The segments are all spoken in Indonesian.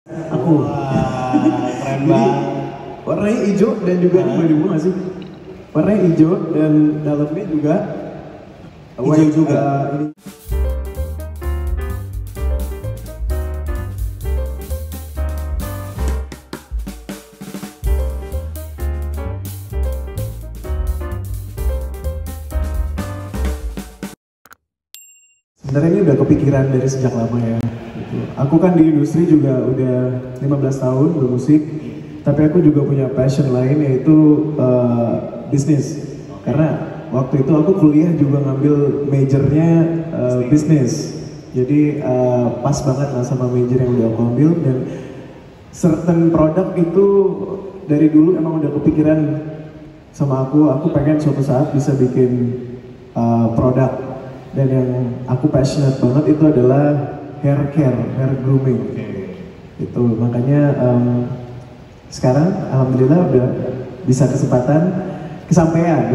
Aku. Wah, keren banget. Warnanya hijau dan juga ini body bunga sih. Warnanya hijau dan dalamnya juga Hijau juga. Ini. Sebenarnya ini udah kepikiran dari sejak lama ya. Gitu. Aku kan di industri juga udah 15 tahun bermusik, tapi aku juga punya passion lain yaitu bisnis. Karena waktu itu aku kuliah juga ngambil majornya bisnis. Jadi pas banget lah sama major yang udah aku ambil, dan certain produk itu dari dulu emang udah kepikiran sama aku pengen suatu saat bisa bikin produk. Dan yang aku passionate banget itu adalah hair care, hair grooming. Itu makanya sekarang alhamdulillah udah bisa kesampaian.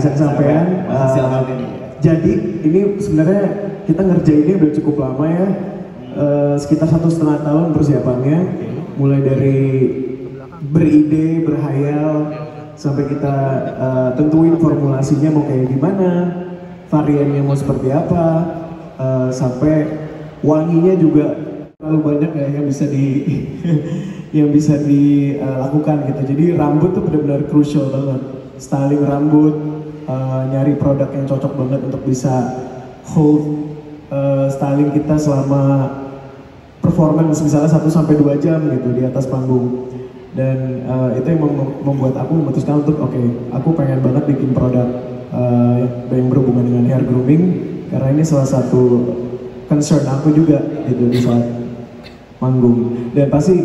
Jadi ini sebenarnya kita ngerjainnya udah cukup lama ya, sekitar 1,5 tahun persiapannya, mulai dari beride, berhayal, sampai kita tentuin formulasinya mau kayak gimana, variannya mau seperti apa, sampai wanginya juga terlalu banyak ya yang bisa yang bisa dilakukan gitu. Jadi rambut tuh benar-benar crucial banget. Styling rambut, nyari produk yang cocok banget untuk bisa hold styling kita selama performance misalnya 1-2 jam gitu di atas panggung. Dan itu yang membuat aku memutuskan untuk aku pengen banget bikin produk yang berhubungan dengan hair grooming, karena ini salah satu concern aku juga gitu di saat manggung. Dan pasti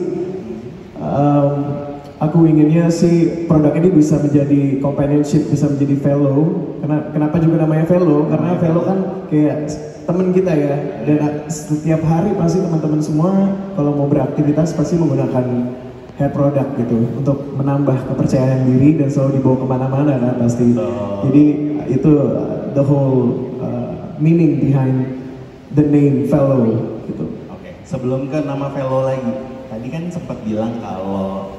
aku inginnya sih produk ini bisa menjadi companionship, bisa menjadi fellow. Kenapa juga namanya fellow? Karena fellow kan kayak teman kita ya, dan setiap hari pasti teman-teman semua kalau mau beraktivitas pasti menggunakan hair product gitu untuk menambah kepercayaan diri dan selalu dibawa kemana-mana kan pasti. Jadi itu the whole meaning behind the name fellow gitu. Oke, sebelum ke nama fellow lagi, tadi kan sempat bilang kalau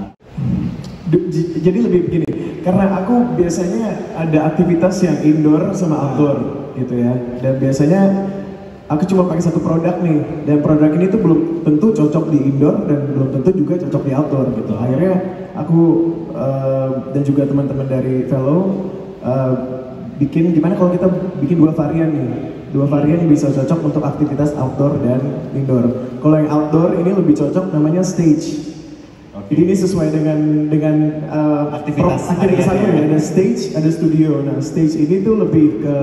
jadi lebih begini, karena aku biasanya ada aktivitas yang indoor sama outdoor gitu ya, dan biasanya aku cuma pakai satu produk nih, dan produk ini tuh belum tentu cocok di indoor dan belum tentu juga cocok di outdoor gitu. Akhirnya aku dan juga teman-teman dari fellow bikin gimana kalau kita bikin 2 varian nih, 2 varian yang bisa cocok untuk aktivitas outdoor dan indoor. Kalau yang outdoor ini lebih cocok namanya stage. Jadi ini sesuai dengan aktivitas aku ya, ada stage, ada studio. Nah stage ini tuh lebih ke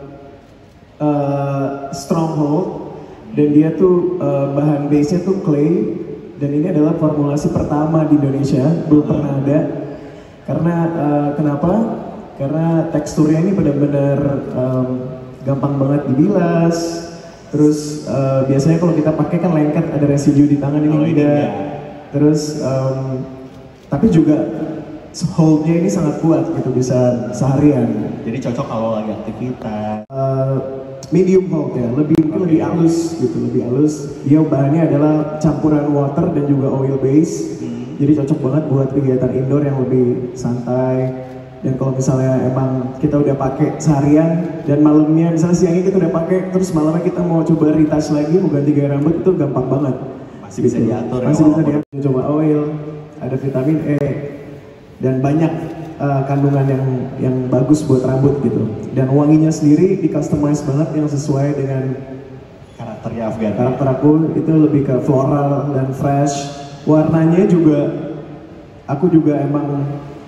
stronghold, dan dia tuh bahan base-nya tuh clay, dan ini adalah formulasi pertama di Indonesia, belum pernah ada. Karena kenapa? Karena teksturnya ini benar-benar gampang banget dibilas. Terus biasanya kalau kita pakai kan lengket, ada residu di tangan, ini tidak. Terus tapi juga hold-nya ini sangat kuat gitu, bisa seharian. Jadi cocok kalau lagi aktivitas. Medium hold ya, lebih halus gitu, lebih halus. Dia bahannya adalah campuran water dan juga oil base. Jadi cocok banget buat kegiatan indoor yang lebih santai. Dan kalau misalnya emang kita udah pakai seharian dan malamnya, misalnya siangnya kita udah pakai, terus malamnya kita mau coba retouch lagi, mau ganti gaya rambut, itu gampang banget. Masih bisa diatur. Masih bisa diatur. Coba oil, ada vitamin E, dan banyak kandungan yang bagus buat rambut gitu. Dan wanginya sendiri di customize banget yang sesuai dengan karakternya Afgan. Karakter aku itu lebih ke floral dan fresh. Warnanya juga aku juga emang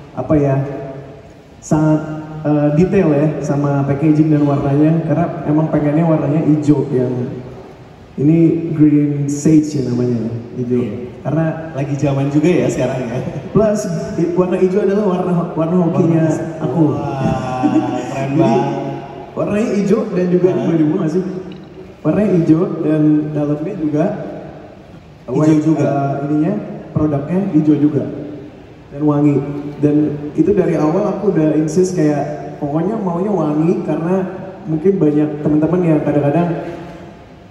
sangat detail ya sama packaging dan warnanya, karena emang pengennya warnanya hijau, yang ini green sage ya namanya, hijau. Karena lagi zaman juga ya sekarang ya. Plus warna hijau adalah warna hokinya aku. Wah, keren Jadi banget. warnanya hijau dan juga ini body bunga sih. Warnanya hijau dan dalamnya juga hijau juga. Ininya produknya hijau juga dan wangi. Dan itu dari awal aku udah insist kayak pokoknya maunya wangi, karena mungkin banyak teman-teman yang kadang-kadang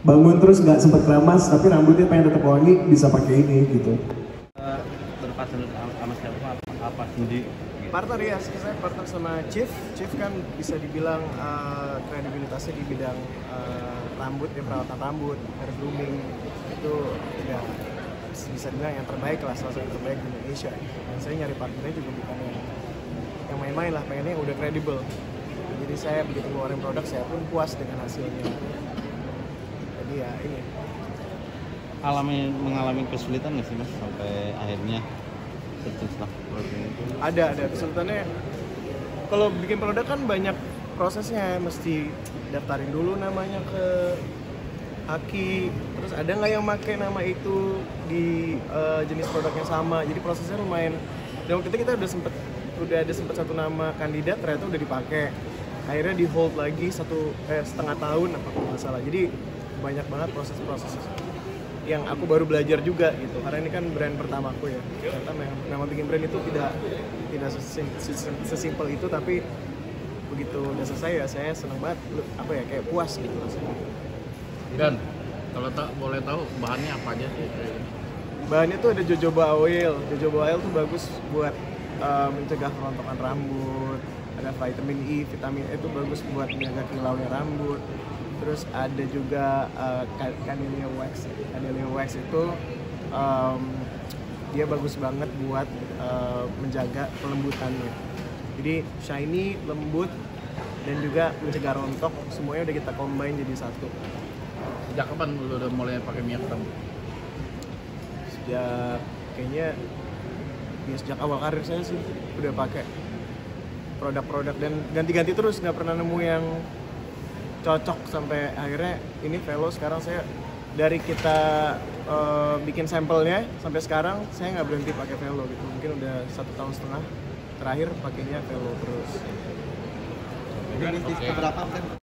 bangun terus nggak sempat keramas tapi rambutnya pengen tetap wangi, bisa pakai ini gitu. Berpartner sama siapa apa sendiri? Partner ya, saya partner sama Chief. Chief kan bisa dibilang kredibilitasnya di bidang rambut, ya perawatan rambut, hair grooming itu ya bisa dibilang yang terbaik lah, salah satu yang terbaik di Indonesia. Dan saya nyari partnernya juga bukan yang main-main lah, pengennya udah kredibel. Jadi saya begitu ngeluarin produk saya pun puas dengan hasilnya. Jadi ya ini. Mengalami kesulitan nggak sih Mas sampai akhirnya tercipta produk itu? Ada kesulitannya. Kalau bikin produk kan banyak prosesnya, mesti daftarin dulu namanya ke Aki, terus ada nggak yang pakai nama itu di jenis produk yang sama. Jadi prosesnya lumayan. Dan waktu itu kita udah ada sempet satu nama kandidat, ternyata udah dipakai. Akhirnya di hold lagi setengah tahun apa kalau nggak salah. Jadi banyak banget proses-proses yang aku baru belajar juga gitu, karena ini kan brand pertama aku ya. Ternyata memang bikin brand itu tidak sesimpel itu, tapi begitu udah selesai ya saya seneng banget, kayak puas gitu rasanya. Dan kalau boleh tahu bahannya apa aja sih? Bahannya tuh ada jojoba oil. Jojoba oil tuh bagus buat mencegah kerontokan rambut. Ada vitamin E, vitamin E itu bagus buat menjaga kilaunya rambut. Terus ada juga camellia wax. Camellia wax itu dia bagus banget buat menjaga kelembutannya. Jadi shiny, lembut, dan juga mencegah rontok. Semuanya udah kita combine jadi satu. Sejak kapan lu udah mulai pakai minyak rambut? Sejak awal karir saya sih udah pakai produk-produk dan ganti-ganti terus, nggak pernah nemu yang cocok sampai akhirnya ini Velo. Sekarang saya dari kita bikin sampelnya sampai sekarang saya nggak berhenti pakai Velo gitu. Mungkin udah 1,5 tahun terakhir pakainya Velo terus. Ini keberapa kan?